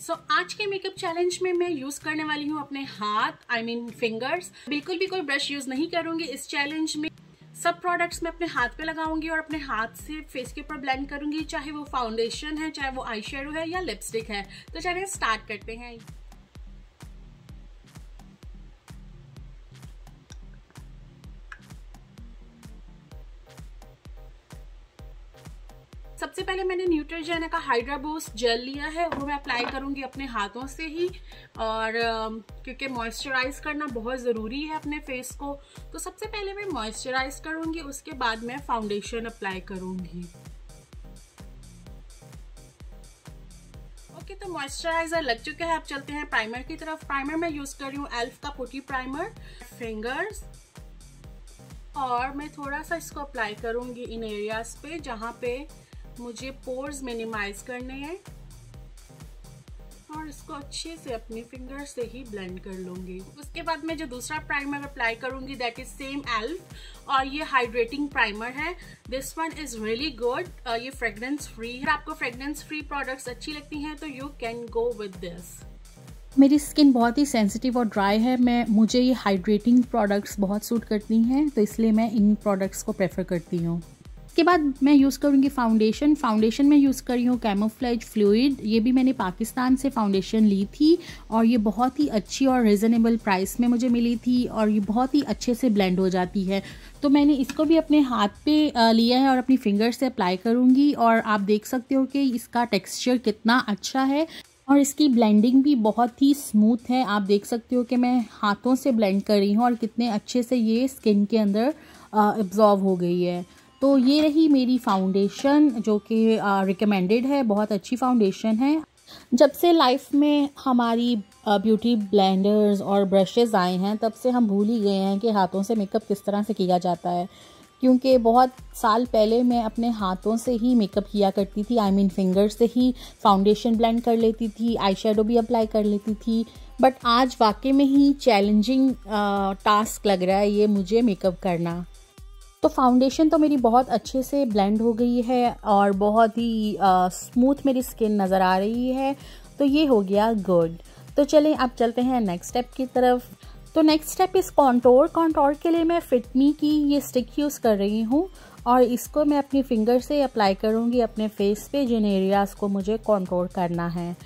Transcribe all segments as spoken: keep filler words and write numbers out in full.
सो so, आज के makeup challenge में मैं यूज करने वाली हूँ अपने हाथ, आई मीन फिंगर्स। बिल्कुल भी कोई ब्रश यूज नहीं करूंगी इस चैलेंज में। सब प्रोडक्ट्स मैं अपने हाथ पे लगाऊंगी और अपने हाथ से फेस के ऊपर ब्लेंड करूंगी, चाहे वो फाउंडेशन है, चाहे वो आई शेडो है या लिपस्टिक है। तो चलिए स्टार्ट करते हैं। सबसे पहले मैंने न्यूट्रोजेना का हाइड्रा बूस्ट जेल लिया है, वो मैं अप्लाई करूंगी अपने हाथों से ही। और क्योंकि मॉइस्चराइज करना बहुत ज़रूरी है अपने फेस को, तो सबसे पहले मैं मॉइस्चराइज करूंगी, उसके बाद मैं फाउंडेशन अप्लाई करूंगी। ओके, तो मॉइस्चराइजर लग चुका है। अब चलते हैं प्राइमर की तरफ। प्राइमर मैं यूज कर रही हूँ एल्फ का पुटी प्राइमर फिंगर्स, और मैं थोड़ा सा इसको अप्लाई करूंगी इन एरियाज पे जहाँ पे मुझे पोर्स मिनिमाइज करने हैं, और इसको अच्छे से अपनी फिंगर से ही ब्लेंड कर लूंगी। उसके बाद मैं जो दूसरा प्राइमर अप्लाई करूंगी दैट इज सेम एल्फ, और ये हाइड्रेटिंग प्राइमर है। This one is really good. ये फ्रेग्रेंस फ्री है। आपको फ्रेग्रेंस फ्री प्रोडक्ट्स अच्छी लगती हैं तो you can go with this. मेरी स्किन बहुत ही सेंसिटिव और ड्राई है, मैं मुझे ये हाइड्रेटिंग प्रोडक्ट्स बहुत सूट करती हैं, तो इसलिए मैं इन प्रोडक्ट्स को प्रेफर करती हूँ। इसके बाद मैं यूज़ करूँगी फाउंडेशन। फाउंडेशन में यूज़ कर रही हूँ कैमोफ्लेज फ्लूइड। ये भी मैंने पाकिस्तान से फाउंडेशन ली थी और ये बहुत ही अच्छी और रिजनेबल प्राइस में मुझे मिली थी, और ये बहुत ही अच्छे से ब्लेंड हो जाती है। तो मैंने इसको भी अपने हाथ पे लिया है और अपनी फिंगर से अप्लाई करूँगी, और आप देख सकते हो कि इसका टेक्स्चर कितना अच्छा है और इसकी ब्लेंडिंग भी बहुत ही स्मूथ है। आप देख सकते हो कि मैं हाथों से ब्लेंड कर रही हूँ और कितने अच्छे से ये स्किन के अंदर एब्जॉर्व हो गई है। तो ये रही मेरी फाउंडेशन जो कि रिकमेंडेड है, बहुत अच्छी फाउंडेशन है। जब से लाइफ में हमारी ब्यूटी ब्लेंडर्स और ब्रशेज़ आए हैं, तब से हम भूल ही गए हैं कि हाथों से मेकअप किस तरह से किया जाता है। क्योंकि बहुत साल पहले मैं अपने हाथों से ही मेकअप किया करती थी, आई मीन फिंगर से ही फाउंडेशन ब्लेंड कर लेती थी, आई शेडो भी अप्लाई कर लेती थी। बट आज वाकई में ही चैलेंजिंग टास्क लग रहा है ये मुझे मेकअप करना। तो फाउंडेशन तो मेरी बहुत अच्छे से ब्लेंड हो गई है और बहुत ही स्मूथ मेरी स्किन नज़र आ रही है। तो ये हो गया गुड। तो चलें अब चलते हैं नेक्स्ट स्टेप की तरफ। तो next step is contour. Contour के लिए मैं फिटमी की ये स्टिक यूज़ कर रही हूँ, और इसको मैं अपनी फिंगर से अप्लाई करूँगी अपने फेस पे जिन एरियाज़ को मुझे कॉन्टोर करना है।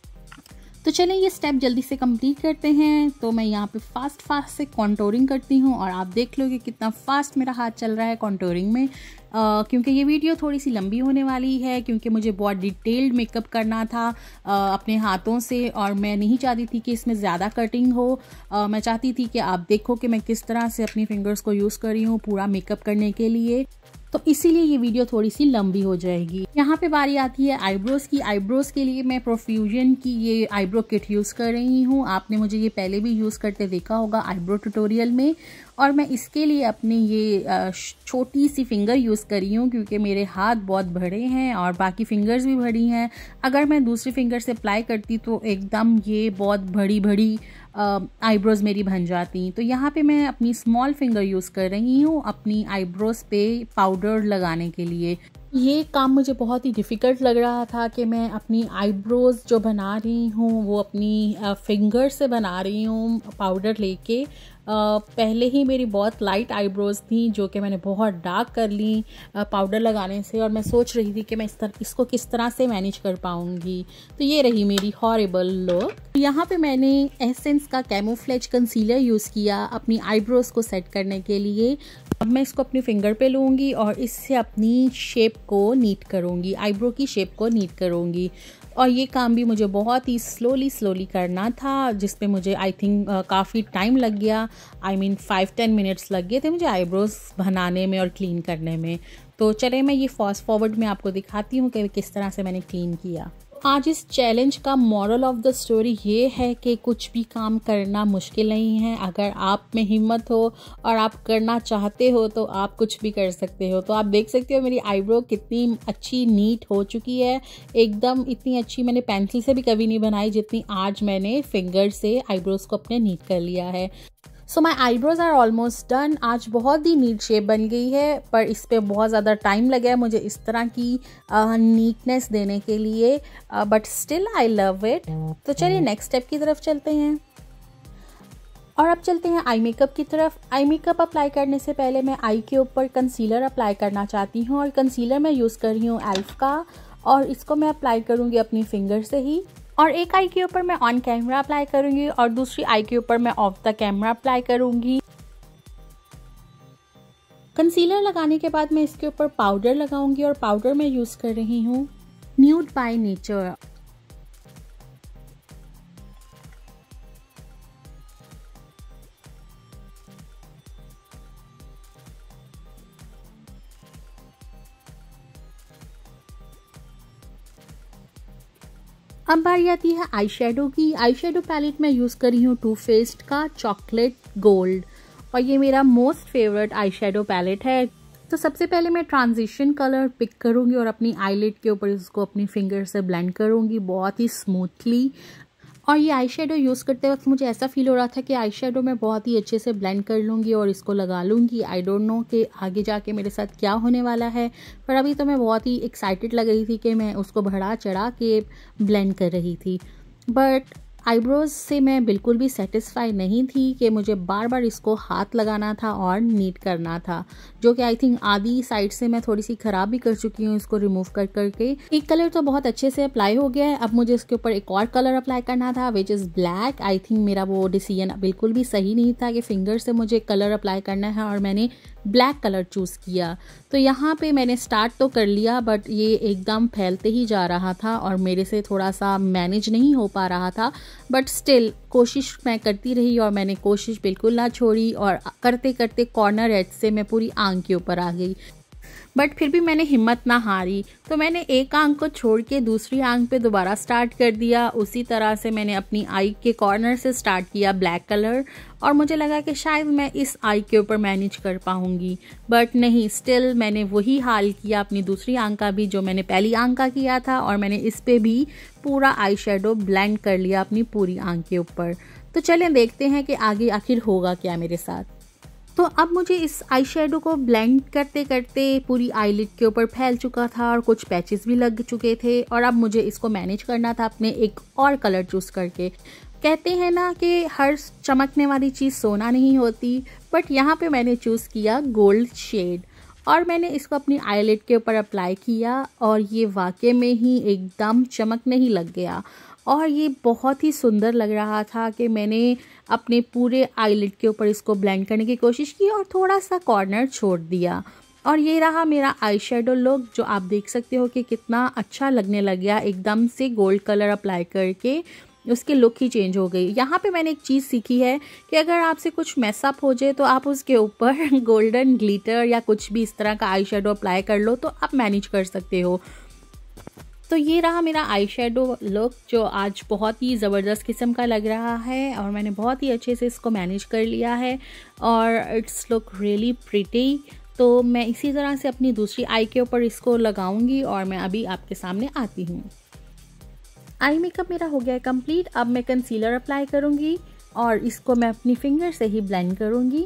तो चलें ये स्टेप जल्दी से कंप्लीट करते हैं। तो मैं यहाँ पे फास्ट फास्ट से कॉन्टोरिंग करती हूँ, और आप देख लो कि कितना फास्ट मेरा हाथ चल रहा है कॉन्टोरिंग में। Uh, क्योंकि ये वीडियो थोड़ी सी लंबी होने वाली है, क्योंकि मुझे बहुत डिटेल्ड मेकअप करना था uh, अपने हाथों से, और मैं नहीं चाहती थी कि इसमें ज़्यादा कटिंग हो। uh, मैं चाहती थी कि आप देखो कि मैं किस तरह से अपनी फिंगर्स को यूज़ कर रही हूँ पूरा मेकअप करने के लिए। तो इसीलिए ये वीडियो थोड़ी सी लंबी हो जाएगी। यहाँ पे बारी आती है आईब्रोज की। आईब्रोज के लिए मैं प्रोफ्यूजन की ये आईब्रो किट यूज़ कर रही हूँ। आपने मुझे ये पहले भी यूज़ करते देखा होगा आईब्रो ट्यूटोरियल में, और मैं इसके लिए अपनी ये छोटी सी फिंगर यूज़ कर रही हूँ क्योंकि मेरे हाथ बहुत बड़े हैं और बाकी फिंगर्स भी बड़ी हैं। अगर मैं दूसरी फिंगर से अप्लाई करती तो एकदम ये बहुत बड़ी बड़ी आईब्रोज मेरी बन जाती। तो यहाँ पे मैं अपनी स्मॉल फिंगर यूज़ कर रही हूँ अपनी आईब्रोज पे पाउडर लगाने के लिए। ये काम मुझे बहुत ही डिफ़िकल्ट लग रहा था कि मैं अपनी आईब्रोज जो बना रही हूँ वो अपनी फिंगर से बना रही हूँ पाउडर लेके। Uh, पहले ही मेरी बहुत लाइट आईब्रोज थी जो कि मैंने बहुत डार्क कर ली पाउडर लगाने से, और मैं सोच रही थी कि मैं इस तरह इसको किस तरह से मैनेज कर पाऊंगी। तो ये रही मेरी हॉरिबल लुक। यहाँ पे मैंने एसेंस का कैमोफ्लेज कंसीलर यूज़ किया अपनी आईब्रोज को सेट करने के लिए। अब मैं इसको अपनी फिंगर पे लूँगी और इससे अपनी शेप को नीट करूँगी, आईब्रो की शेप को नीट करूँगी। और ये काम भी मुझे बहुत ही स्लोली स्लोली करना था, जिस पे मुझे आई थिंक काफ़ी टाइम लग गया। I mean five ten minutes लग गए थे मुझे आईब्रोज बनाने में और क्लीन करने में। तो चले मैं ये फास्ट फॉरवर्ड में आपको दिखाती हूँ कि किस तरह से मैंने क्लीन किया। आज इस चैलेंज का मॉरल ऑफ द स्टोरी ये है कि कुछ भी काम करना मुश्किल नहीं है। अगर आप में हिम्मत हो और आप करना चाहते हो तो आप कुछ भी कर सकते हो। तो आप देख सकते हो मेरी आईब्रो कितनी अच्छी नीट हो चुकी है एकदम। इतनी अच्छी मैंने पेंसिल से भी कभी नहीं बनाई जितनी आज मैंने फिंगर से आईब्रोज को अपने नीट कर लिया है। So my eyebrows are almost done. आज बहुत ही नीट शेप बन गई है, पर इस पर बहुत ज़्यादा टाइम लगा है मुझे इस तरह की नीटनेस uh, देने के लिए, but still I love it. तो चलिए नेक्स्ट स्टेप की तरफ चलते हैं और अब चलते हैं आई मेकअप की तरफ। आई मेकअप अप्लाई करने से पहले मैं आई के ऊपर कंसीलर अप्लाई करना चाहती हूँ, और कंसीलर मैं यूज़ कर रही हूँ एल्फ का, और इसको मैं अप्लाई करूँगी अपनी फिंगर से ही। और एक आई के ऊपर मैं ऑन कैमरा अप्लाई करूँगी और दूसरी आई के ऊपर मैं ऑफ द कैमरा अप्लाई करूँगी। कंसीलर लगाने के बाद मैं इसके ऊपर पाउडर लगाऊंगी, और पाउडर मैं यूज़ कर रही हूँ न्यूड बाय नेचर। अब बारी आती है आई शेडो की। आई शेडो पैलेट मैं यूज़ कर रही हूँ टू फेस्ड का चॉकलेट गोल्ड, और ये मेरा most favourite eye shadow palette है। तो सबसे पहले मैं ट्रांजिशन कलर पिक करूँगी और अपनी आईलिड के ऊपर इसको अपनी फिंगर से ब्लेंड करूँगी बहुत ही स्मूथली। और ये आई शेडो यूज़ करते वक्त मुझे ऐसा फील हो रहा था कि आई शेडो मैं बहुत ही अच्छे से ब्लेंड कर लूँगी और इसको लगा लूँगी। आई डोंट नो कि आगे जाके मेरे साथ क्या होने वाला है, पर अभी तो मैं बहुत ही एक्साइटेड लग रही थी कि मैं उसको बढ़ा चढ़ा के ब्लेंड कर रही थी। बट आईब्रोज से मैं बिल्कुल भी सेटिस्फाई नहीं थी कि मुझे बार बार इसको हाथ लगाना था और नीट करना था, जो कि आई थिंक आधी साइड से मैं थोड़ी सी ख़राब भी कर चुकी हूँ इसको रिमूव कर करके। एक कलर तो बहुत अच्छे से अप्लाई हो गया है, अब मुझे इसके ऊपर एक और कलर अप्लाई करना था which is black. I think मेरा वो डिसीजन बिल्कुल भी सही नहीं था कि फिंगर से मुझे कलर अप्लाई करना है, और मैंने ब्लैक कलर चूज़ किया। तो यहाँ पे मैंने स्टार्ट तो कर लिया, बट ये एकदम फैलते ही जा रहा था और मेरे से थोड़ा सा मैनेज नहीं हो पा रहा था। बट स्टिल कोशिश मैं करती रही, और मैंने कोशिश बिल्कुल ना छोड़ी, और करते करते कॉर्नर एज से मैं पूरी आंख के ऊपर आ गई। बट फिर भी मैंने हिम्मत ना हारी, तो मैंने एक आंख को छोड़ के दूसरी आंख पे दोबारा स्टार्ट कर दिया। उसी तरह से मैंने अपनी आई के कॉर्नर से स्टार्ट किया ब्लैक कलर, और मुझे लगा कि शायद मैं इस आई के ऊपर मैनेज कर पाऊंगी, बट नहीं, स्टिल मैंने वही हाल किया अपनी दूसरी आंख का भी जो मैंने पहली आंख का किया था, और मैंने इस पे भी पूरा आई शेडो ब्लेंड कर लिया अपनी पूरी आंख के ऊपर। तो चलें देखते हैं कि आगे आखिर होगा क्या मेरे साथ। तो अब मुझे इस आई शेडो को ब्लेंड करते करते पूरी आईलिड के ऊपर फैल चुका था और कुछ पैचेस भी लग चुके थे, और अब मुझे इसको मैनेज करना था अपने एक और कलर चूज़ करके। कहते हैं ना कि हर चमकने वाली चीज़ सोना नहीं होती, बट यहाँ पे मैंने चूज़ किया गोल्ड शेड, और मैंने इसको अपनी आईलिड के ऊपर अप्लाई किया, और ये वाकई में ही एकदम चमकने ही लग गया। और ये बहुत ही सुंदर लग रहा था कि मैंने अपने पूरे आईलिड के ऊपर इसको ब्लेंड करने की कोशिश की और थोड़ा सा कॉर्नर छोड़ दिया। और ये रहा मेरा आई शेडो लुक, जो आप देख सकते हो कि कितना अच्छा लगने लग गया एकदम से गोल्ड कलर अप्लाई करके, उसकी लुक ही चेंज हो गई। यहाँ पे मैंने एक चीज़ सीखी है कि अगर आपसे कुछ मैसअप हो जाए तो आप उसके ऊपर गोल्डन ग्लिटर या कुछ भी इस तरह का आई शेडो अप्लाई कर लो, तो आप मैनेज कर सकते हो। तो ये रहा मेरा आई शेडो लुक, जो आज बहुत ही ज़बरदस्त किस्म का लग रहा है, और मैंने बहुत ही अच्छे से इसको मैनेज कर लिया है, और इट्स लुक रियली प्रिटी। तो मैं इसी तरह से अपनी दूसरी आई के ऊपर इसको लगाऊंगी, और मैं अभी आपके सामने आती हूँ। आई मेकअप मेरा हो गया है कंप्लीट। अब मैं कंसीलर अप्लाई करूँगी, और इसको मैं अपनी फिंगर से ही ब्लेंड करूँगी।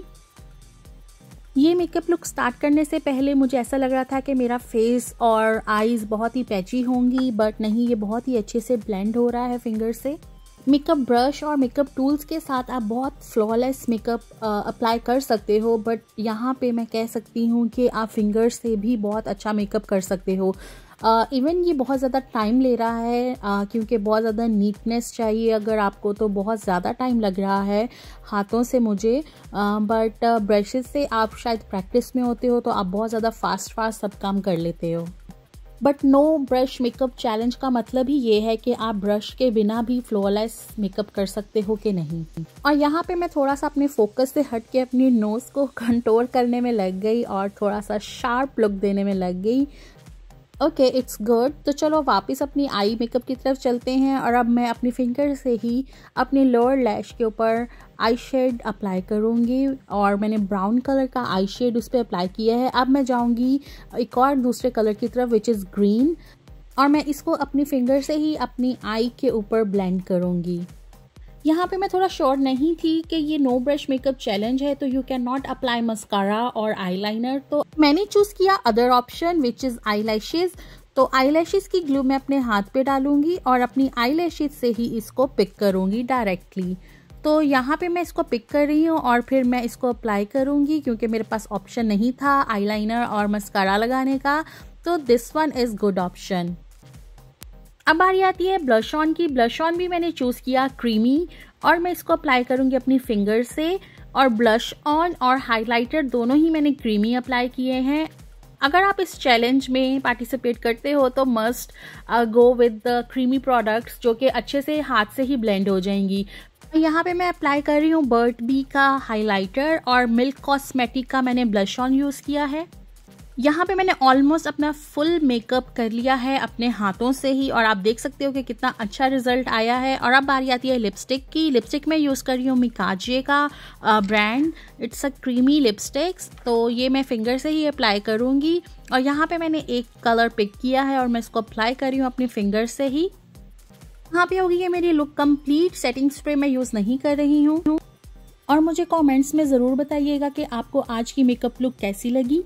ये मेकअप लुक स्टार्ट करने से पहले मुझे ऐसा लग रहा था कि मेरा फेस और आईज़ बहुत ही पैची होंगी, बट नहीं, ये बहुत ही अच्छे से ब्लेंड हो रहा है फिंगर से। मेकअप ब्रश और मेकअप टूल्स के साथ आप बहुत फ्लॉलेस मेकअप अप्लाई कर सकते हो, बट यहाँ पे मैं कह सकती हूँ कि आप फिंगर से भी बहुत अच्छा मेकअप कर सकते हो। इवन uh, ये बहुत ज़्यादा टाइम ले रहा है, uh, क्योंकि बहुत ज़्यादा नीटनेस चाहिए अगर आपको, तो बहुत ज़्यादा टाइम लग रहा है हाथों से मुझे, बट ब्रशेस से आप शायद प्रैक्टिस में होते हो तो आप बहुत ज़्यादा फास्ट फास्ट सब काम कर लेते हो। But no brush makeup challenge का मतलब ही ये है कि आप ब्रश के बिना भी फ्लॉलेस मेकअप कर सकते हो कि नहीं। और यहाँ पे मैं थोड़ा सा अपने फोकस से हट के अपनी नोज़ को कंटूर करने में लग गई और थोड़ा सा शार्प लुक देने में लग गई। Okay, it's good. तो चलो वापस अपनी आई मेकअप की तरफ चलते हैं, और अब मैं अपनी फिंगर से ही अपनी लोअर लैश के ऊपर आई शेड अप्लाई करूँगी, और मैंने ब्राउन कलर का आई शेड उस पर अप्लाई किया है। अब मैं जाऊँगी एक और दूसरे कलर की तरफ विच इज़ ग्रीन, और मैं इसको अपनी फिंगर से ही अपनी आई के ऊपर ब्लेंड करूँगी। यहाँ पे मैं थोड़ा श्योर नहीं थी कि ये नो ब्रश मेकअप चैलेंज है, तो you can not apply mascara और आईलाइनर, तो मैंने चूज़ किया other option which is eyelashes. तो आई लैशेज़ की ग्लू मैं अपने हाथ पे डालूंगी और अपनी आई लैशेज़ से ही इसको पिक करूंगी डायरेक्टली। तो यहाँ पे मैं इसको पिक कर रही हूँ और फिर मैं इसको अप्लाई करूँगी, क्योंकि मेरे पास ऑप्शन नहीं था आईलाइनर और मस्कारा लगाने का, तो this one is good option. अब बारी आती है ब्लश ऑन की। ब्लश ऑन भी मैंने चूज़ किया क्रीमी और मैं इसको अप्लाई करूँगी अपनी फिंगर से। और ब्लश ऑन और हाइलाइटर दोनों ही मैंने क्रीमी अप्लाई किए हैं। अगर आप इस चैलेंज में पार्टिसिपेट करते हो तो must go with the creamy products, जो कि अच्छे से हाथ से ही ब्लेंड हो जाएंगी। यहाँ पे मैं अप्लाई कर रही हूँ बर्ट बी का हाइलाइटर और मिल्क कॉस्मेटिक का मैंने ब्लश ऑन यूज़ किया है। यहाँ पे मैंने ऑलमोस्ट अपना फुल मेकअप कर लिया है अपने हाथों से ही, और आप देख सकते हो कि कितना अच्छा रिजल्ट आया है। और अब बारी आती है लिपस्टिक की। लिपस्टिक में यूज़ कर रही हूँ मिकाजे का brand, it's a creamy lipsticks. तो ये मैं फिंगर से ही अप्लाई करूँगी और यहाँ पे मैंने एक कलर पिक किया है और मैं इसको अप्लाई कर रही हूँ अपनी फिंगर से ही। यहाँ पे होगी ये मेरी लुक कंप्लीट। सेटिंग स्प्रे मैं यूज़ नहीं कर रही हूँ। और मुझे कमेंट्स में ज़रूर बताइएगा कि आपको आज की मेकअप लुक कैसी लगी।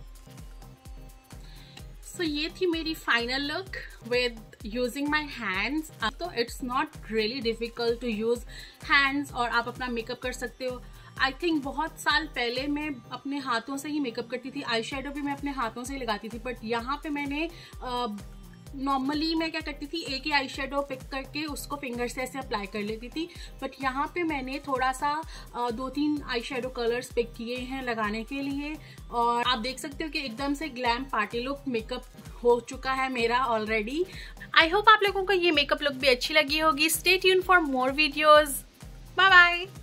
सो so, ये थी मेरी final look with using my hands. तो it's not really difficult to use hands और आप अपना मेकअप कर सकते हो। आई थिंक बहुत साल पहले मैं अपने हाथों से ही मेकअप करती थी, आई शेडो भी मैं अपने हाथों से ही लगाती थी, बट यहाँ पे मैंने नॉर्मली uh, मैं क्या करती थी, एक ही आई शेडो पिक करके उसको फिंगर से ऐसे अप्लाई कर लेती थी। बट यहाँ पे मैंने थोड़ा सा uh, दो तीन आई शेडो कलर्स पिक किए हैं लगाने के लिए, और आप देख सकते हो कि एकदम से ग्लैम पार्टी लुक मेकअप हो चुका है मेरा ऑलरेडी। आई होप आप लोगों को ये मेकअप लुक भी अच्छी लगी होगी। Stay tune for more videos. Bye bye.